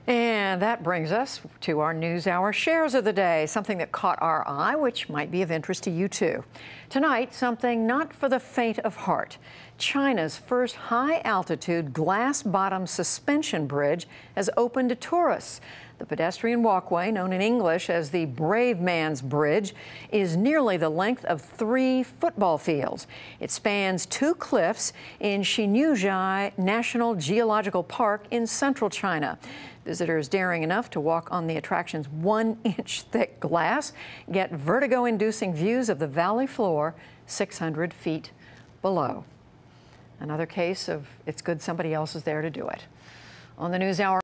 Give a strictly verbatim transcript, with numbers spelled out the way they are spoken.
And that brings us to our NewsHour Shares of the day, something that caught our eye, which might be of interest to you too. Tonight, something not for the faint of heart. China's first high-altitude glass-bottom suspension bridge has opened to tourists. The pedestrian walkway, known in English as the Brave Man's Bridge, is nearly the length of three football fields. It spans two cliffs in Xinuzhai National Geological Park in central China. Visitors daring enough to walk on the attraction's one-inch thick glass get vertigo-inducing views of the valley floor six hundred feet below. Another case of it's good somebody else is there to do it. On the NewsHour.